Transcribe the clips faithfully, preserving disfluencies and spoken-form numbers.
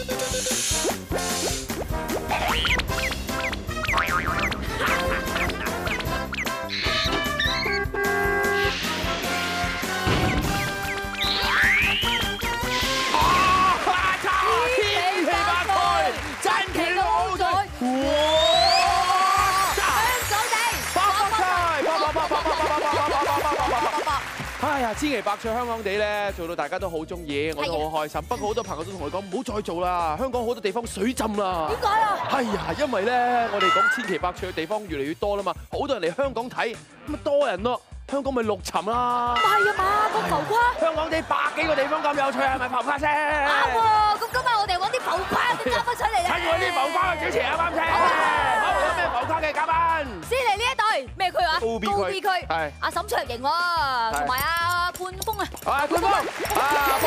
哎呀，千奇百趣香港地咧，做到大家都好中意，我都好開心。不過好多朋友都同我講，唔好再做啦，香港好多地方水浸啦。 點解啊？ 係呀，因為咧，我哋講千奇百趣嘅地方越嚟越多啦嘛，好多人嚟香港睇，咁啊多人咯。香港咪陸沉啦！ 唔係啊嘛，個浮誇。 香港地百幾個地方咁有趣，係咪浮誇先？ 啱喎，咁今日我哋揾啲浮誇嘅嘉賓出嚟咧。 睇我啲浮誇嘅主持啱啱先。好，有咩浮誇嘅嘉賓？ 先嚟呢一隊咩區話？ 高 B 區。 高 B 區。係。阿沈卓盈喎，同埋阿冠峰啊。啊， 冠峰。啊，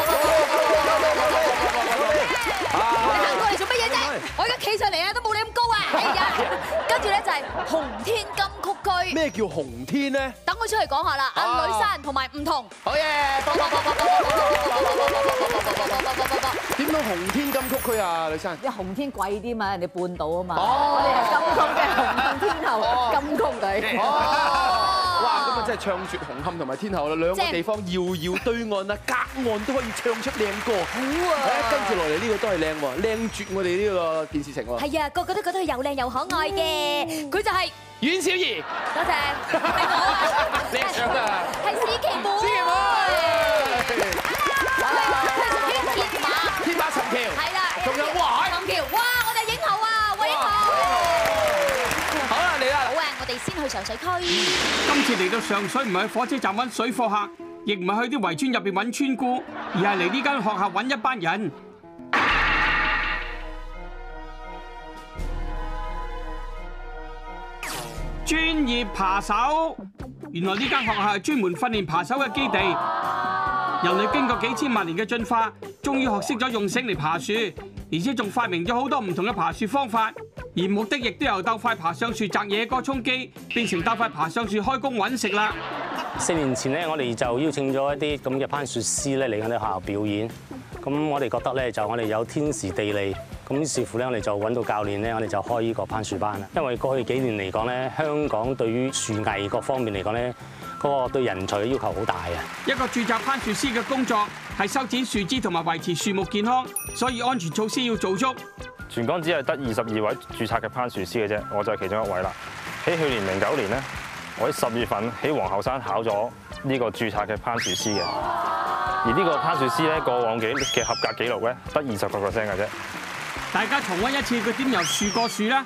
你行過嚟做乜嘢啫？我而家企上嚟啊，都冇你咁高啊！哎呀，跟住咧就係紅天金曲區。 咩叫紅天咧？ 等佢出嚟講下啦，阿呂珊同埋吳彤。 好嘢！點解紅天金曲區啊，呂珊？ 因為紅天貴啲嘛，人哋半島啊嘛。我哋係金曲嘅紅磡天后金曲隊。 哇！咁啊，真係唱絕紅磡同埋天后啦，兩個地方遙遙對岸啊，隔岸都可以唱出靚歌。好啊！跟住落嚟呢個都係靚喎，靚絕我哋呢個電視城喎。 係啊，個個都覺得佢又靚又可愛嘅，佢就係阮小儀。 多謝，係我啊， 靚唱啊！ 係司棋妹。司棋妹。佢屬於鐵馬。 鐵馬尋橋。係啦。仲有哇！ 尋橋，哇！我哋影后啊，韋英豪。 好啦，嚟啦。 好啊，我哋先去上水區。 今次嚟到上水，唔係去火車站揾水貨客，亦唔係去啲圍村入邊揾村姑，而係嚟呢間學校揾一班人。專業扒手，原來呢間學校係專門訓練扒手嘅基地。人類經過幾千萬年嘅進化，終於學識咗用繩嚟爬樹，而且仲發明咗好多唔同嘅爬樹方法。而目的亦都由鬥快爬上樹摘野歌充飢，變成鬥快爬上樹開工揾食啦。 四年前咧，我哋就邀請咗一啲咁嘅攀樹師咧嚟我哋學校表演。咁我哋覺得咧，就我哋有天時地利，咁於是乎咧，我哋就揾到教練咧，我哋就開呢個攀樹班啦。因為過去幾年嚟講咧，香港對於樹藝各方面嚟講咧，嗰個對人才嘅要求好大啊！ 一個註冊攀樹師嘅工作係修剪樹枝同埋維持樹木健康，所以安全措施要做足。 全港只係得二十二位註冊嘅攀樹師嘅啫，我就係其中一位啦。喺去年零九年咧，我喺十月份喺皇后山考咗呢個註冊嘅攀樹師嘅，而呢個攀樹師咧過往嘅嘅合格記錄咧得二十個 percent 嘅啫。 大家重溫一次佢點由樹過樹啦。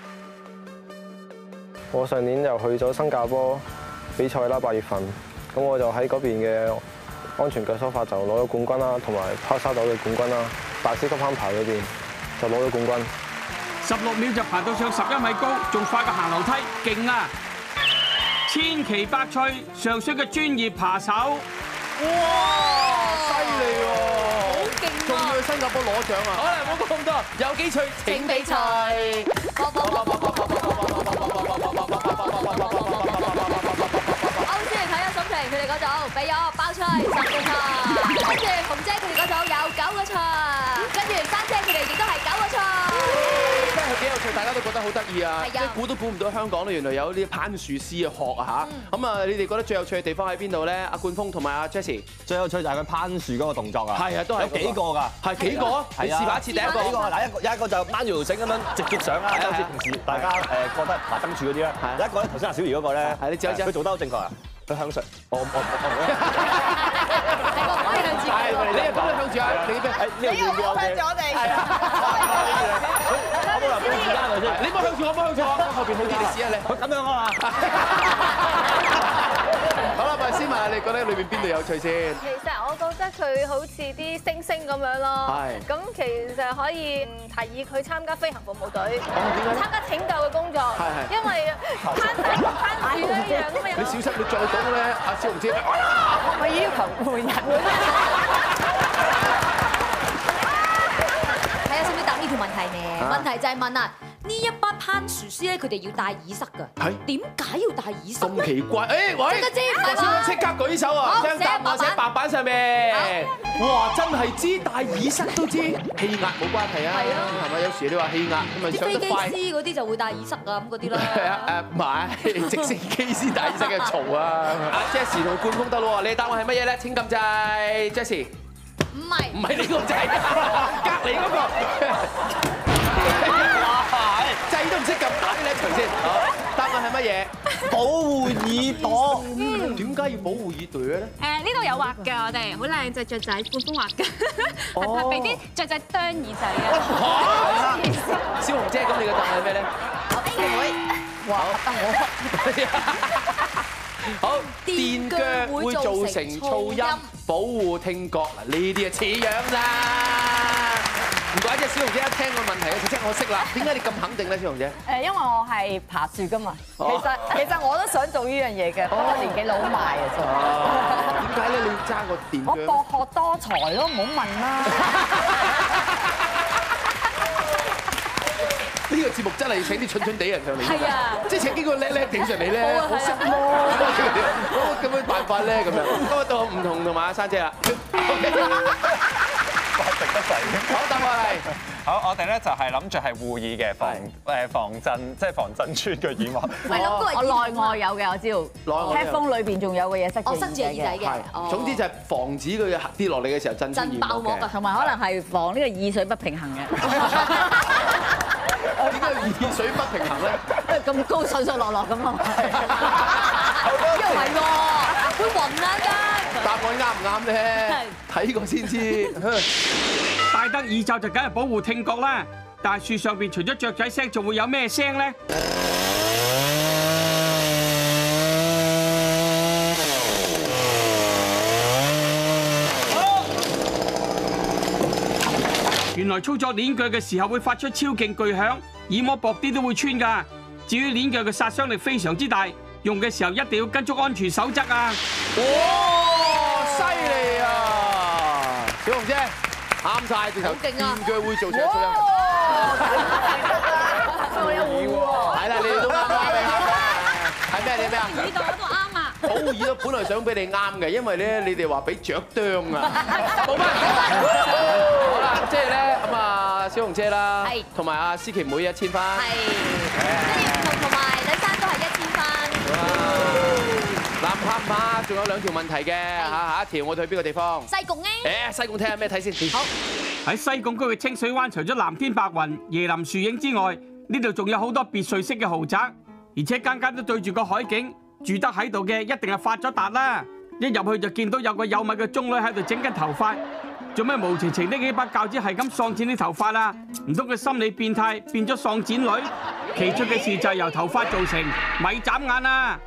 我上年就去咗新加坡比賽啦，八月份，咁我就喺嗰邊嘅安全腳手法就攞咗冠軍啦，同埋拋沙斗嘅冠軍啦，大師級攀爬嗰邊就攞咗冠軍。 十六秒就爬到上十一米高，仲快過行樓梯，勁啊！千奇百趣，上水嘅專業扒手。 哇！犀利喎！好勁啊！仲要去新加坡攞獎啊！好啦，唔好講咁多，有幾趣請比賽。 佢哋嗰組俾咗包出十個錯，跟住紅姐佢哋嗰組有九個錯，跟住珊姐佢哋亦都係九個錯。 真係幾有趣，大家都覺得好得意啊！即係估都估唔到香港咧，原來有啲攀樹師嘅學啊嚇。咁啊，你哋覺得最有趣嘅地方喺邊度咧？阿冠峰同埋阿 Jessie 最有趣就係佢攀樹嗰個動作啊！ 係啊，都係有幾個㗎？ 係幾個？你試下一次第一個。 幾個？嗱，一個有一個就掹住條繩咁樣直接上啦，好似平時大家誒覺得爬燈柱嗰啲啦。有一個咧，頭先阿小儀嗰個咧， 係你照一照， 佢做得好正確啊！佢向上，我我我我。 係個可以向住。 係，你又咁樣向住啊？你邊？ 呢個要向住我哋。係啊。我冇留俾時間佢先。 你冇向住我，冇向住我。後邊好啲，你試下你。 佢咁樣啊嘛。 好啦，咪先問下你覺得裏邊邊度有趣先？ 其實我覺得佢好似啲星星咁樣咯。係。咁其實可以提議佢參加飛行服務隊，參加拯救嘅工作。係係。因為攀山同攀樹一樣咁樣。你小心， 你再講咧，阿小紅姐，我要求換人。 睇下識唔識答呢條問題呢？問題就係問啊， 呢一班攀樹師咧，佢哋要戴耳塞㗎。 係點解要戴耳塞？ 咁奇怪！誒，喂， 即刻知， 我先即刻舉手啊！將答案寫白板上面。哇！真係知戴耳塞都知，氣壓冇關係啊。係啊，係咪有時你話氣壓咁咪啲飛機師嗰啲就會戴耳塞啊咁嗰啲啦。 係啊誒，唔係直升機先戴耳塞嘅嘈啊！阿 Jessie 同冠峰得咯喎，你答案係乜嘢咧？請撳掣 ，Jessie。 唔係， 唔係你個掣，隔離嗰個。掣都唔識撳，打呢一場先。好，答案係乜嘢？保護耳朵。嗯，點解要保護耳朵咧？ 誒呢度有畫㗎，我哋好靚隻雀仔，冠峰畫㗎，係怕俾啲雀仔啄耳仔啊。 小紅姐，咁你嘅答案係咩咧？ 妹妹，哇，得我。 好，電鋸會造成噪音，保護聽覺。嗱，呢啲啊似樣咋？唔怪之小紅姐一聽個問題，就即我識啦。點解你咁肯定咧，小紅姐？ 誒，因為我係爬樹噶嘛。其實其實我都想做呢樣嘢嘅，不過年紀老邁啊，做。 點解咧？你要揸個電鋸？ 我博學多才咯，唔好問啦。 呢個節目真係要請啲蠢蠢地人上嚟。係啊， 即係請幾個叻叻地上嚟咧，好識咯。咁樣辦法咧，咁樣。咁啊到唔同同埋阿珊姐啦。 食得滯。 好，答案係。 好，我哋咧就係諗住係護耳嘅防誒防震，即係防震穿嘅耳膜。 唔係諗過係我內外有嘅，我知道。內外。Headphone 裏邊仲有個嘢塞住。 我塞住耳仔嘅。 係。總之就係防止佢跌落嚟嘅時候震穿耳膜嘅。震爆膜㗎。同埋可能係防呢個耳水不平衡嘅。點解耳水不平衡咧？ 因為咁高上上落落咁啊！ 因為係喎，會暈啊㗎。 答案啱唔啱咧？睇過先知。 戴得耳罩就梗係保護聽覺啦，但係樹上邊除咗雀仔聲，仲會有咩聲咧？原來操作鏈鋸嘅時候會發出超勁巨響，耳膜薄啲都會穿㗎。至於鏈鋸嘅殺傷力非常之大，用嘅時候一定要跟足安全守則啊！ 哇，犀利啊！小紅姐啱晒，直頭電鋸會做成噪音。 我有護喎。係啦，你哋都啱啱嘅。係咩？你咩啊？ 呢度我都啱啊！ 保護耳朵本來想俾你啱嘅，因為咧你哋話俾雀啄啊。冇乜。好啦，即係咧咁啊，小紅姐啦，同埋阿思琪妹一千分。係。 跟住同同埋李生都係一千分。 嗱，唔怕唔怕，仲有兩條問題嘅嚇，下一條我哋去邊個地方？ 西貢咧。 誒，西貢睇下咩睇先。好。 喺西貢區嘅清水灣，除咗藍天白雲、椰林樹影之外，呢度仲有好多別墅式嘅豪宅，而且間間都對住個海景，住得喺度嘅一定係發咗達啦！一入去就見到有個有米嘅中女喺度整緊頭髮，做咩無情情拎起把鉸剪係咁喪剪啲頭髮啊？唔通佢心理變態變咗喪剪女？奇出嘅事就係由頭髮造成，咪眨眼啊！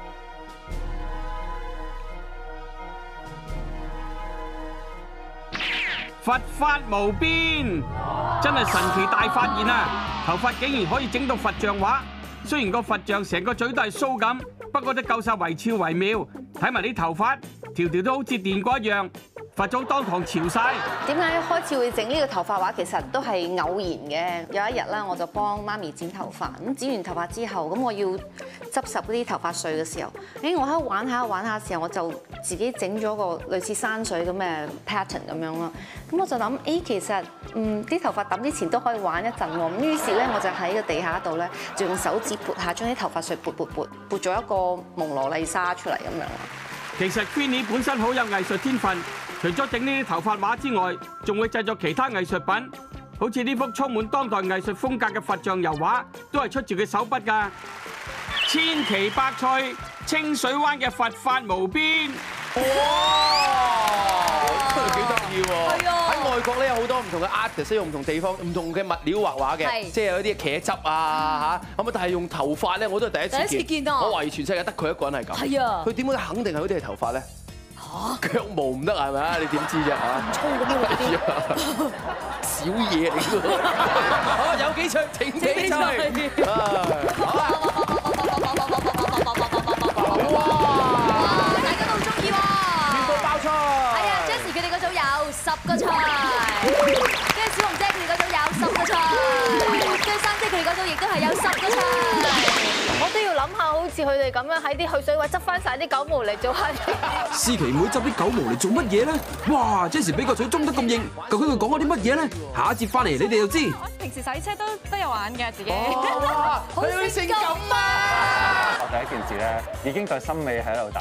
佛法無邊，真係神奇大發現啊！頭髮竟然可以整到佛像畫，雖然個佛像成個嘴都係鬚咁，不過都夠晒惟肖惟妙。睇埋啲頭髮，條條都好似電過一樣，佛祖當堂潮晒。 點解開始會整呢個頭髮畫？其實都係偶然嘅。有一日啦，我就幫媽咪剪頭髮，咁剪完頭髮之後，咁我要執拾嗰啲頭髮碎嘅時候，誒我喺度玩下玩下嘅時候，我就自己整咗個類似山水咁嘅 pattern 咁樣咯。咁我就諗，誒其實嗯啲頭髮揼之前都可以玩一陣喎。咁於是咧，我就喺個地下度咧，就用手指撥下，將啲頭髮碎撥撥撥，撥咗一個蒙羅麗莎出嚟咁樣。 其實 Queenie 本身好有藝術天分，除咗整呢啲頭髮畫之外，仲會製作其他藝術品，好似呢幅充滿當代藝術風格嘅佛像油畫，都係出自佢手筆㗎。千奇百趣，清水灣嘅佛法無邊。 哇！真係幾得意喎！喺外國咧有好多唔同嘅 artist 用唔同地方、唔同嘅物料畫畫嘅，即係有啲茄汁啊嚇。咁啊，但係用頭髮咧，我都係第一次見。第一次見啊！我懷疑全世界得佢一個人係咁。係啊！佢點解肯定係嗰啲係頭髮咧？嚇！腳毛唔得係咪啊？你點知啫嚇？咁粗咁樣嗰啲小嘢嚟㗎。好，有幾出請比賽。好啊！ 十個菜，跟住小紅姐佢哋嗰組有十個菜，跟住珊姐佢哋嗰組亦都係有十個場。 我都要諗下，好似佢哋咁樣喺啲去水位執翻曬啲狗毛嚟做下。 思琪妹執啲狗毛嚟做乜嘢咧？哇！Jessie 俾個水裝得咁硬，究竟佢講咗啲乜嘢咧？下一節翻嚟你哋就知。 我平時洗車都都有玩嘅自己。 哇！佢好性感啊！ 我第一件事咧已經對森美喺度打。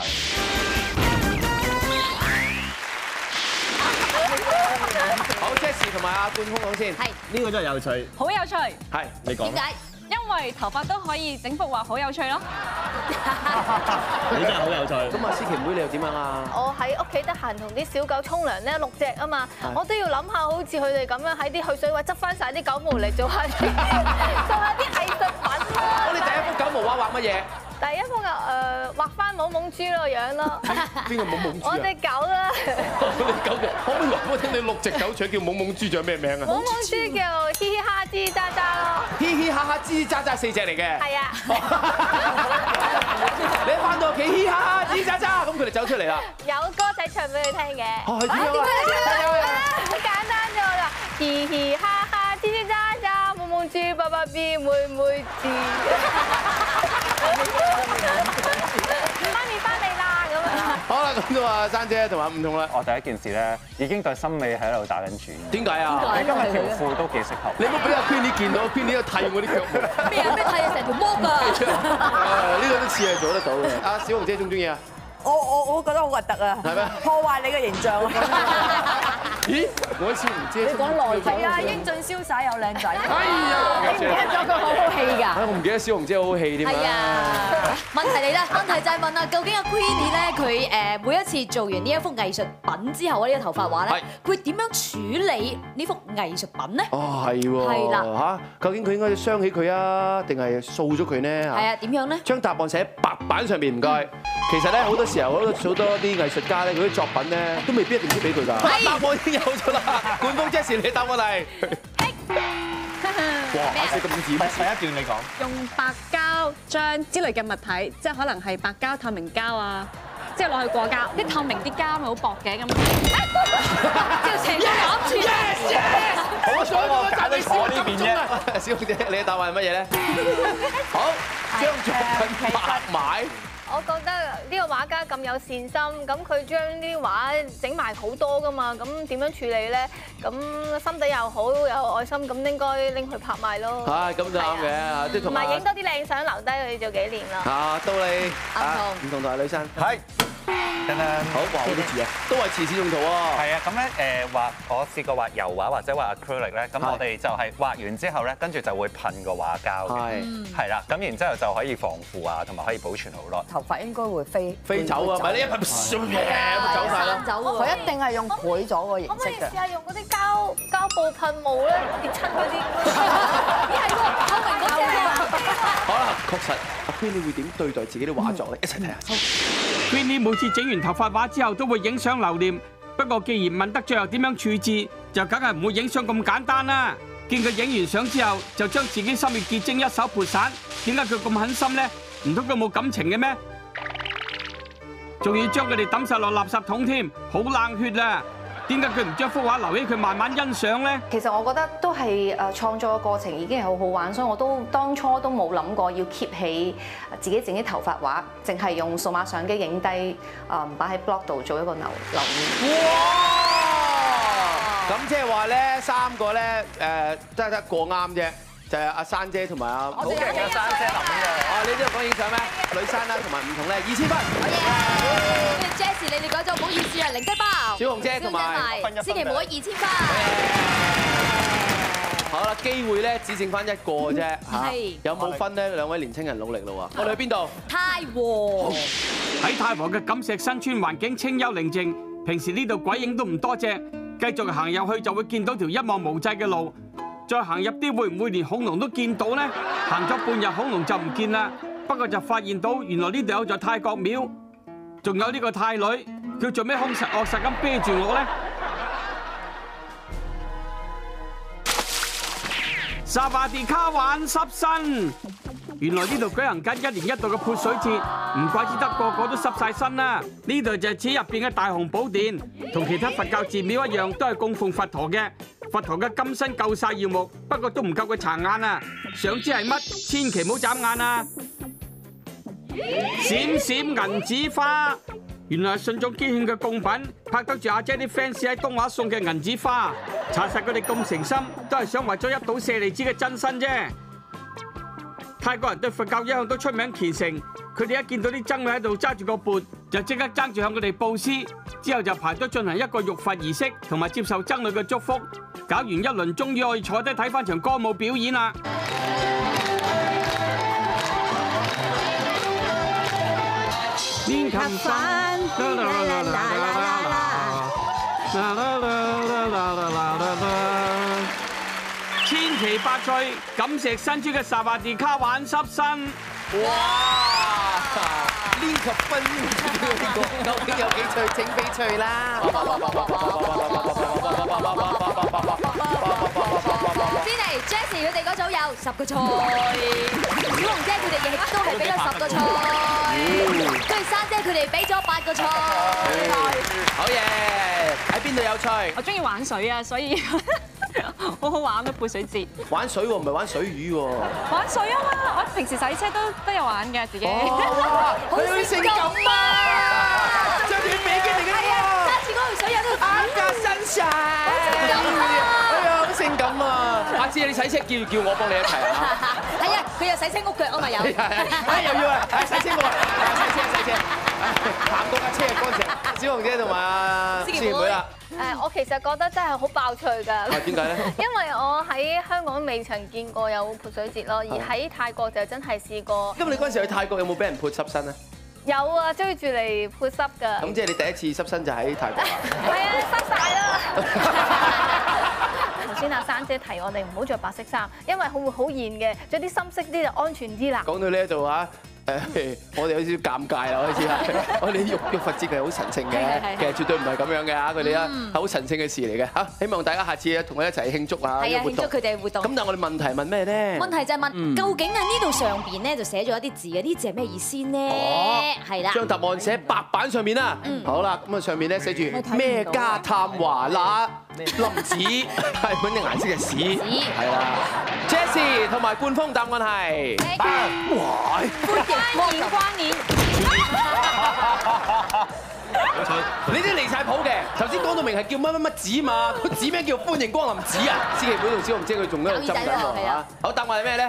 好 ，Jessie 同埋阿冠鋒講先。 係。 呢個真係有趣。 好有趣。 係， 你講。 點解？因為頭髮都可以整幅畫，好有趣咯。 你真係好有趣。 咁啊，思琪妹你又點樣啊？ 我喺屋企得閒同啲小狗沖涼咧，六隻啊嘛，我都要諗下，好似佢哋咁樣喺啲去水位執翻曬啲狗毛嚟做下做下啲藝術品咯。 我哋第一幅狗毛畫畫乜嘢？ 第一幅啊誒畫翻懵懵豬個樣咯。 邊個懵懵豬啊？ 我隻狗啦。 我隻狗嘅，可唔可以話俾我聽你六隻狗除咗叫懵懵豬，仲有咩名啊？ 懵懵豬叫嘻嘻哈吱喳喳咯。 嘻嘻哈哈吱喳喳四隻嚟嘅。 係啊。 你翻到屋企嘻哈哈吱喳喳，咁佢哋走出嚟啦。 有歌仔唱俾佢聽嘅。 哦，係點樣啊？ 好簡單啫，我就嘻嘻哈哈吱吱喳喳，懵懵豬爸爸 B 妹妹豬。媽咪翻嚟啦咁啊！ 好啦，咁都話珊姐同埋唔同啦。 我第一件事咧已經對森美喺度打緊轉。 點解啊？ 你今日條褲都幾適合。 你唔好俾阿 Queenie 見到 ，Queenie 喺度剃我啲腳毛。 咩啊？咩剃啊？成條毛㗎！ 呢個都似係做得到嘅。阿小紅姐中唔中意啊？ 我我我覺得好核突啊！ 係咩？ 破壞你嘅形象啊！ 咦？我小紅姐。 你講內在啊，英俊瀟灑又靚仔。 哎呀！ 你唔記得咗佢好好戲㗎？ 我唔記得小紅姐好好戲添啊！ 係啊！問題嚟啦，問題就係問啊，究竟阿 Queenie 咧，佢誒每一次做完呢一幅藝術品之後，呢個頭髮畫咧，佢點樣處理呢幅藝術品咧？ 哦，係喎。 係啦。 嚇，究竟佢應該傷起佢啊，定係掃咗佢呢？ 係啊，點樣咧？ 將答案寫喺白板上面，唔該。其實咧，好多時候好多好多啲藝術家咧，佢啲作品咧，都未必一定知俾佢㗎。答案已經有咗啦。冠鋒 Jessie，你答案係？哇！寫咁字， 第一段你講。 用白膠漿之類嘅物體，即係可能係白膠、透明膠啊，即係落去過膠，啲透明啲膠咪好薄嘅咁。之後成個攬住。 好彩我揀到我呢邊啫。 小紅姐，你嘅答案係乜嘢咧？好，將作品拍埋。 我覺得呢個畫家咁有善心，咁佢將啲畫整埋好多噶嘛，咁點樣處理咧？咁心底又好有愛心，咁應該拎去拍賣咯。 係，咁就啱嘅，即係同埋同埋影多啲靚相留低佢做紀念啦。 啊，到你， 唔唔同同係女生。 係。等等， 好畫好多字啊，都係慈善用途喎。 係啊，咁咧誒畫，我試過畫油畫或者畫 acrylic 咧，咁我哋就係畫完之後咧，跟住就會噴個畫膠嘅，係啦，咁然之後就可以防腐啊，同埋可以保存好耐。 頭髮應該會飛飛走啊，唔係你一噴咁走曬啦， 佢一定係用倍咗個形式嘅。 可唔可以試下用嗰啲膠膠布噴霧咧，跌親嗰啲？咦係喎，透明嗰隻啊！ 好啦，確實阿 Queenie 會點對待自己啲畫作咧？一齊睇下。 Queenie 每次整完頭髮畫之後都會影相留念，不過既然問得最後點樣處置，就梗係唔會影相咁簡單啦。見佢影完相之後，就將自己心血結晶一手潑散，點解佢咁狠心呢？唔通佢冇感情嘅咩？仲要將佢哋抌晒落垃圾桶添，好冷血啊！點解佢唔將幅畫留起佢慢慢欣賞咧？ 其實我覺得都係誒創作嘅過程已經係好好玩，所以我都當初都冇諗過要 keep 起自己整啲頭髮畫，淨係用數碼相機影低誒擺喺 blog 度做一個留留念。 哇！咁即係話咧，三個咧誒得得過啱啫。就係阿珊姐同埋阿好勁嘅珊姐諗嘅。 啊，你都有講影相咩？女生啦，同埋唔同咧，二千分。 好嘢 ！Jessie 你哋講咗唔好意思啊，零雞包。 小紅姐同埋思琪妹二千分。 好啦，機會咧只剩翻一個啫嚇。 係。 有冇分咧？兩位年青人努力咯喎。我哋去邊度？ 太和。 喺太和嘅錦石新村環境清幽寧靜，平時呢度鬼影都唔多隻，繼續行入去就會見到條一望無際嘅路。再行入啲會唔會連恐龍都見到呢？行咗半日恐龍就唔見啦，不過就發現到原來呢度有座泰國廟，仲有呢個泰女，佢做咩兇神惡煞咁啤住我呢？沙巴迪卡玩濕身，原來呢度舉行緊一年一度嘅潑水節，唔怪之得個個都濕晒身啦。呢度就係寺入邊嘅大雄寶殿，同其他佛教寺廟一樣，都係供奉佛陀嘅。 佛陀嘅金身夠晒耀目，不過都唔夠佢殘眼啊！想知係乜？千祈唔好眨眼啊！閃閃銀紙花，原來係信眾捐獻嘅貢品，拍得住阿姐啲 fans 喺東華送嘅銀紙花。查實佢哋咁誠心，都係想為咗一睹舍利子嘅真身啫。泰國人對佛教一向都出名虔誠，佢哋一見到啲僧侶喺度揸住個缽，就即刻爭住向佢哋布施，之後就排隊進行一個浴佛儀式，同埋接受僧侶嘅祝福。搞完一輪，終於可以坐低睇翻場歌舞表演啦！練琴翻，啦啦啦啦啦啦啦啦啦啦啦啦，千奇百趣，感謝新出嘅薩瓦迪卡玩濕身。 哇！練琴分究竟有幾趣？請翡翠啦！ 先嚟 Jessie 佢哋嗰組有十個菜，小紅姐佢哋亦都係俾咗十個菜，跟住珊姐佢哋俾咗八個菜。 好嘢！喺邊度有菜？ 我中意玩水啊，所以好好玩咯，潑水節。 玩水喎，唔係玩水魚喎。 玩水啊嘛！我平時洗車都都有玩嘅自己。 哇！好性感啊！將條比基尼嘅喎， 揸住嗰條水有都啱架身上。哎呀，好性感啊！阿芝，你洗車叫叫我幫你一齊啊！ 係啊，佢有洗車屋腳啊嘛有。 哎又要啊！洗車屋啊！洗車洗車，行過架車乾淨。小紅姐同埋阿思琪妹啦。 誒，我其實覺得真係好爆趣㗎。 啊，點解咧？ 因為我喺香港未曾見過有潑水節咯，而喺泰國就真係試過。 咁你嗰陣時去泰國有冇俾人潑濕身啊？ 有啊，追住嚟潑濕㗎。 咁即係你第一次濕身就喺泰國啊？ 係啊，濕晒啦！頭先阿珊姐提我哋唔好着白色衫，因為會會好熱嘅，着啲深色啲就安全啲啦。 講到呢一度啊！誒，我哋有少少尷尬啦，開始啦。我哋浴浴佛節係好神聖嘅，其實絕對唔係咁樣嘅嚇，佢哋啊係好神聖嘅事嚟嘅嚇。希望大家下次同我一齊慶祝啊！ 係啊，慶祝佢哋活動。咁但係我哋問題問咩咧？ 問題就係問究竟啊呢度上邊咧就寫咗一啲字嘅，呢字係咩意思呢？係啦， 將答案寫白板上面啦。好啦，咁啊上面咧寫住咩加探華那林子，係揾啲顏色嘅屎，係啦。Jessie 同埋冠峰答案係哇！ 關年關年， 你啲離晒譜嘅。頭先講到明係叫乜乜乜子嘛，個子名叫歡迎光臨子啊！思琪妹同小紅姐佢仲喺度執緊喎嚇。好，答案係咩咧？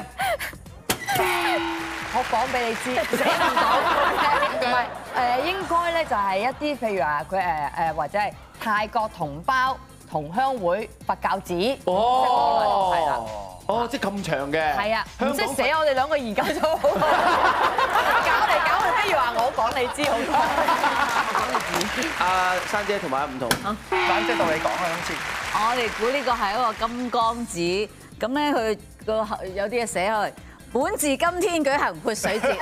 我講俾你知，寫唔到。唔係誒，應該咧就係一啲譬如話佢誒誒或者係泰國同胞同鄉會佛教寺。 哦， 係啦。 哦，即係咁長嘅。 係啊，唔識寫我哋兩個研究咗好耐，搞嚟搞去，不如話我講你知好過。 阿珊姐同埋阿唔同， 珊姐到你講啊，今次。 我哋估呢個係一個金剛指，咁咧佢個有啲嘢寫去，本自今天舉行潑水節。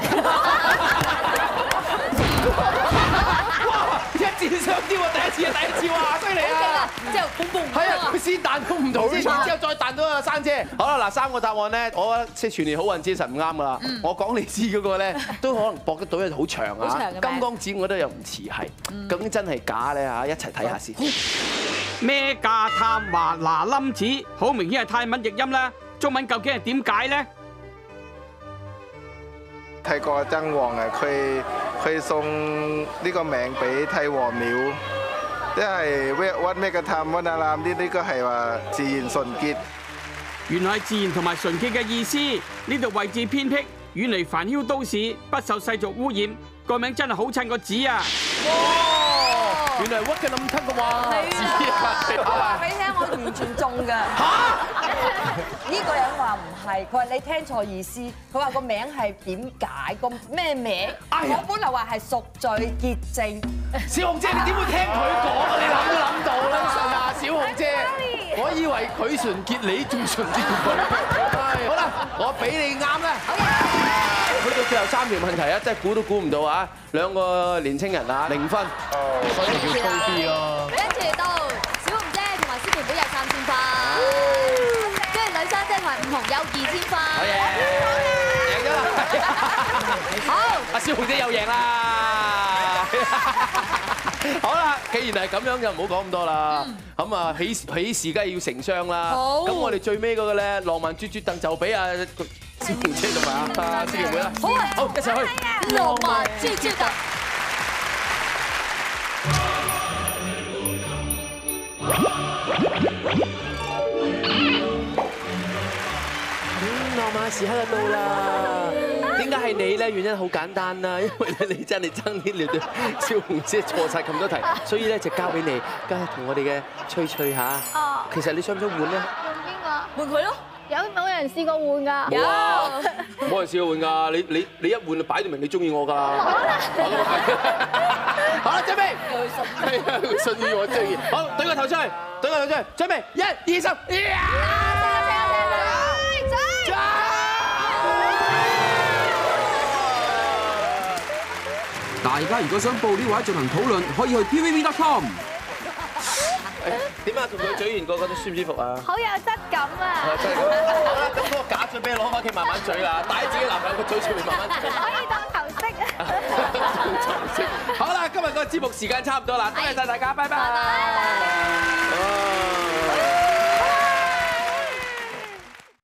哇！一箭雙雕啊！第一次啊，第一次哇，犀利啊！ 之後砰砰。 係啊，佢先彈都唔同先，然之後再彈到阿珊姐。好啦，嗱三個答案咧，我覺得即係全年好運之神唔啱噶啦。我講你知嗰個咧，都可能搏得到，因為好長啊。金剛指我覺得又唔似係，究竟真係假咧嚇？一齊睇下先。 咩加探華那冧子，好明顯係泰文譯音啦。中文究竟係點解咧？ 泰國嘅僧王啊，佢佢送呢個名俾太和廟，即係屈咩嘅探溫啊啦，呢呢個係話自然純潔。 原來係自然同埋純潔嘅意思。呢度位置偏僻，遠離繁囂都市，不受世俗污染。個名真係好襯個字啊！ 哇！原來屈嘅咁吞嘅話， 我話俾你聽，我完全中㗎。嚇！呢個人話唔係，佢話你聽錯意思。佢話個名係點解個咩名？我本來話係贖罪潔淨。 小紅姐，你點會聽佢講啊？你諗都諗到啦，啊，小紅姐，我以為佢純潔，你仲純潔過佢。好啦，我俾你啱啦。去到最後三條問題啊，真係估都估唔到啊！兩個年青人啊，零分，所以叫高啲咯。 跟住到小紅姐同埋思琪妹有三千分，跟住女生姐同埋五紅有二千分。好嘢，贏咗啦！好， 阿小紅姐又贏啦！ 好啦，既然係咁樣，就唔好講咁多啦。咁啊，喜喜事梗係要成雙啦。好。咁我哋最尾嗰個咧，浪漫啜啜凳就俾阿小紅姐同埋阿師妹啦。好啊，好，一齊去。 浪漫啜啜凳。浪漫時刻就到啦！點解係你咧？原因好簡單啦，因為咧你真係爭啲料對小紅姐錯晒咁多題，所以咧就交俾你，梗係同我哋嘅翠翠嚇。哦。其實你想唔想換咧？ 換邊個？ 換佢咯。 有冇人試過換㗎？ 有。冇人試過換㗎，你你你一換就擺到明你中意我㗎。好啦，準備。佢信。係啊，佢信於我中意。好，對個頭出去，對個頭出去，準備，一、二、三。 大家如果想報料或者進行討論，可以去 T V B dot com。 點啊？同佢嘴完個覺得舒唔舒服啊？ 好有質感啊！ 真係。好啦，咁嗰個假嘴俾你攞翻屋企慢慢嘴啦，戴喺自己男朋友個嘴上面慢慢嘴。 可以當頭飾啊！ 當頭飾。好啦，今日個節目時間差唔多啦，多謝晒大家，拜拜。拜拜。